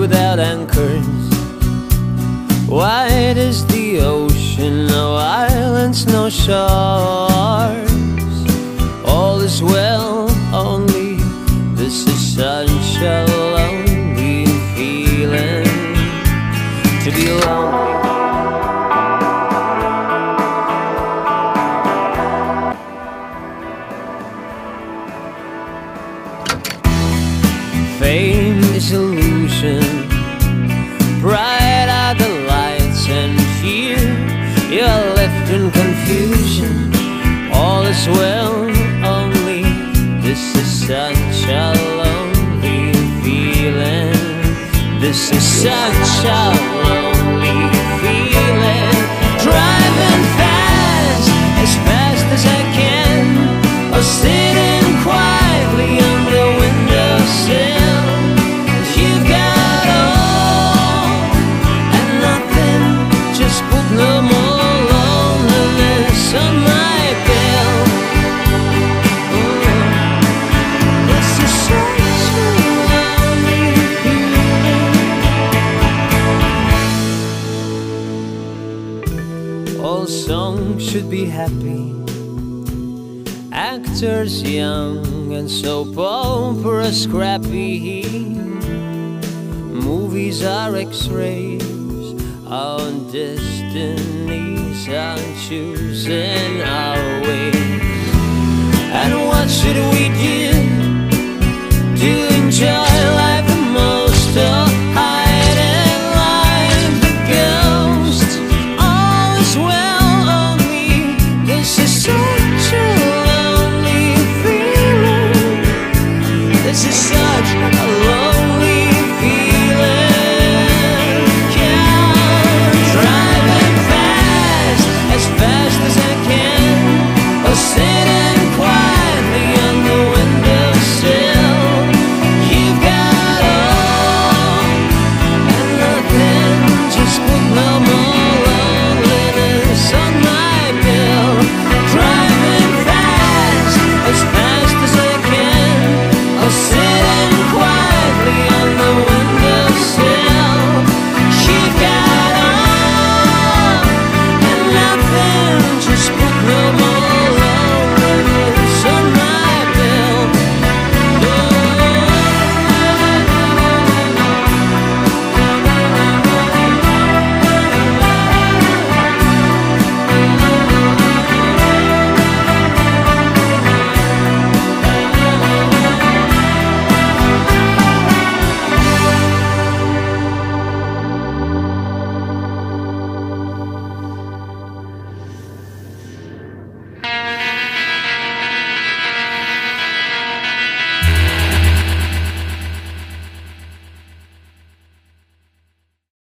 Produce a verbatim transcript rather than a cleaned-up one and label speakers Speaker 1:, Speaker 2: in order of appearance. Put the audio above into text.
Speaker 1: without anchors. Wide is the ocean, no islands, no shores. All is well, only this is such a lonely feeling to be lonely. Fame is illusion, bright are the lights, and here you're left in confusion. All is well, only this is such a lonely feeling. This is such a lonely feeling. Driving fast, as fast as I can, or sitting quietly on the windowsill. You've got all and nothing, just put no more loneliness on my bill. Mm. This is such a lonely feeling. All songs should be happy, actors young and soap opera scrappy. Movies are x-rays, our destinies are choosing our ways. And what should we do?